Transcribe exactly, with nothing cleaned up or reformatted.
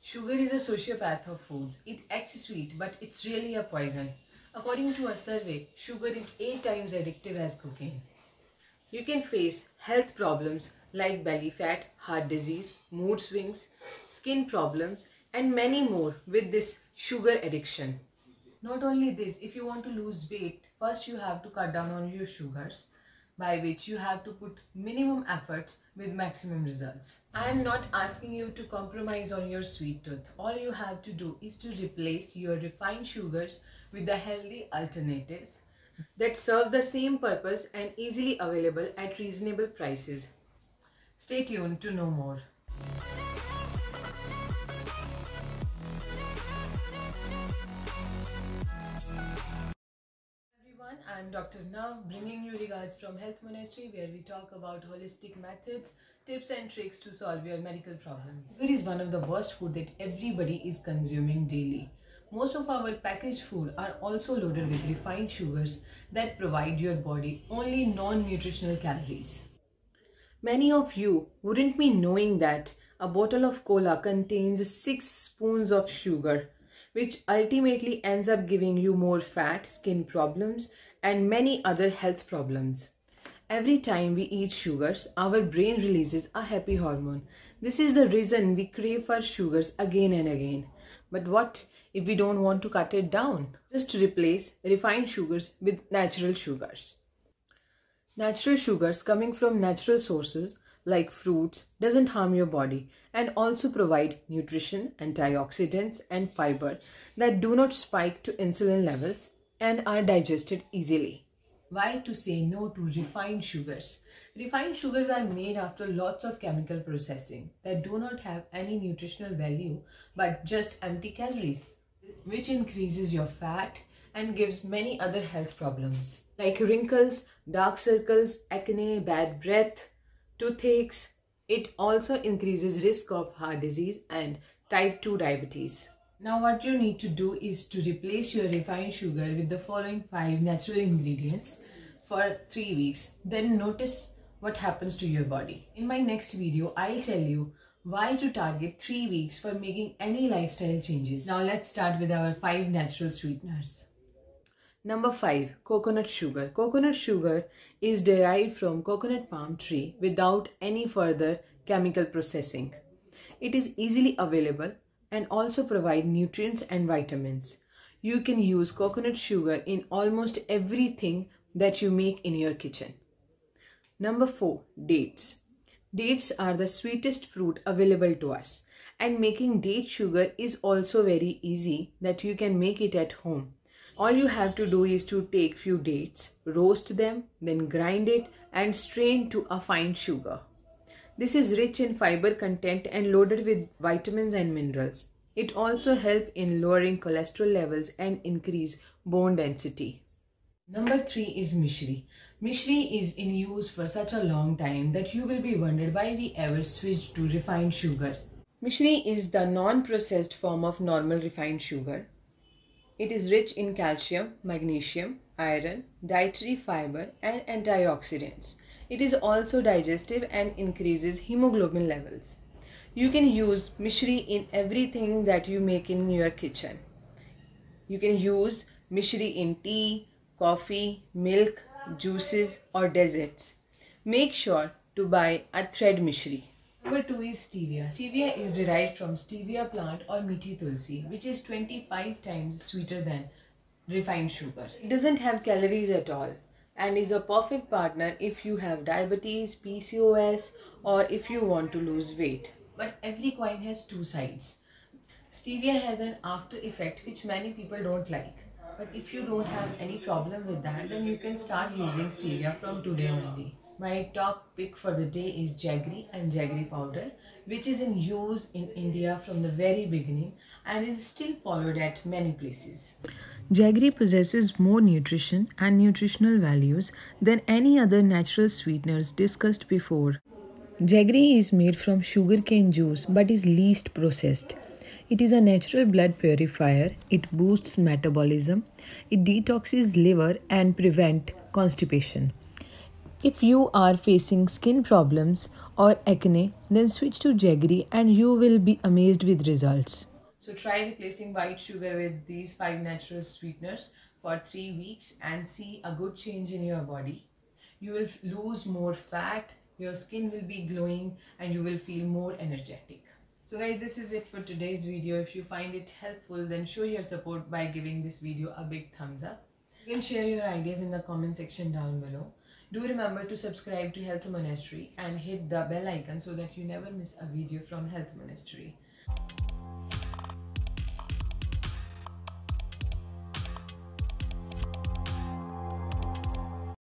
Sugar is a sociopath of foods. It acts sweet, but it's really a poison. According to a survey, sugar is eight times addictive as cocaine. You can face health problems like belly fat, heart disease, mood swings, skin problems, and many more with this sugar addiction. Not only this, if you want to lose weight, first you have to cut down on your sugars, by which you have to put minimum efforts with maximum results. I am not asking you to compromise on your sweet tooth. All you have to do is to replace your refined sugars with the healthy alternatives that serve the same purpose and easily available at reasonable prices. Stay tuned to know more. I'm Doctor Nav, bringing you regards from Health Monastery, where we talk about holistic methods, tips and tricks to solve your medical problems. Sugar is one of the worst food that everybody is consuming daily. Most of our packaged food are also loaded with refined sugars that provide your body only non-nutritional calories. Many of you wouldn't be knowing that a bottle of cola contains six spoons of sugar, which ultimately ends up giving you more fat, skin problems, and many other health problems. Every time we eat sugars, our brain releases a happy hormone. This is the reason we crave for sugars again and again. But what if we don't want to cut it down? Just replace refined sugars with natural sugars. Natural sugars coming from natural sources like fruits doesn't harm your body and also provide nutrition, antioxidants and fiber that do not spike to insulin levels and are digested easily. Why to say no to refined sugars? Refined sugars are made after lots of chemical processing that do not have any nutritional value but just empty calories, which increases your fat and gives many other health problems like wrinkles, dark circles, acne, bad breath, toothaches. It also increases risk of heart disease and type two diabetes. Now what you need to do is to replace your refined sugar with the following five natural ingredients for three weeks. Then notice what happens to your body. In my next video, I'll tell you why to target three weeks for making any lifestyle changes. Now let's start with our five natural sweeteners. Number five, coconut sugar. Coconut sugar is derived from coconut palm tree without any further chemical processing. It is easily available and also provide nutrients and vitamins. You can use coconut sugar in almost everything that you make in your kitchen. Number four, dates. Dates are the sweetest fruit available to us, and making date sugar is also very easy that you can make it at home. All you have to do is to take few dates, roast them, then grind it and strain to a fine sugar. This is rich in fiber content and loaded with vitamins and minerals. It also helps in lowering cholesterol levels and increase bone density. Number three is mishri. Mishri is in use for such a long time that you will be wondered why we ever switched to refined sugar. Mishri is the non-processed form of normal refined sugar. It is rich in calcium, magnesium, iron, dietary fiber and antioxidants. It is also digestive and increases hemoglobin levels. You can use mishri in everything that you make in your kitchen. You can use mishri in tea, coffee, milk, juices or desserts. Make sure to buy a thread mishri. Number two is stevia. Stevia is derived from stevia plant or meaty tulsi, which is twenty-five times sweeter than refined sugar. It doesn't have calories at all and is a perfect partner if you have diabetes, P C O S or if you want to lose weight. But every coin has two sides. Stevia has an after effect which many people don't like. But if you don't have any problem with that, then you can start using stevia from today only. My top pick for the day is Jaggery and Jaggery powder, which is in use in India from the very beginning and is still followed at many places. Jaggery possesses more nutrition and nutritional values than any other natural sweeteners discussed before. Jaggery is made from sugarcane juice but is least processed. It is a natural blood purifier. It boosts metabolism. It detoxes liver and prevents constipation. If you are facing skin problems or acne, then switch to Jaggery and you will be amazed with results. So try replacing white sugar with these five natural sweeteners for three weeks and see a good change in your body. You will lose more fat, your skin will be glowing, and you will feel more energetic. So guys, this is it for today's video. If you find it helpful, then show your support by giving this video a big thumbs up. You can share your ideas in the comment section down below. Do remember to subscribe to Health Monastery and hit the bell icon so that you never miss a video from Health Monastery.